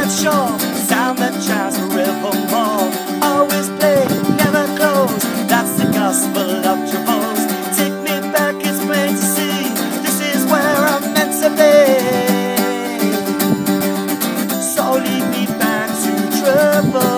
that shore, sound that shines forevermore. Always play, never close, that's the gospel of Trevose. Take me back, it's plain to see, this is where I'm meant to be. So lead me back to Trevose.